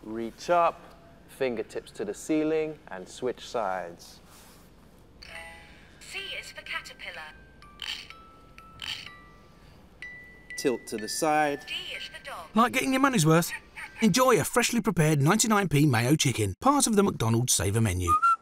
Reach up, fingertips to the ceiling, and switch sides. C is for caterpillar. Tilt to the side. D is for dog. Like getting your money's worth? Enjoy a freshly prepared 99p mayo chicken, part of the McDonald's Saver menu.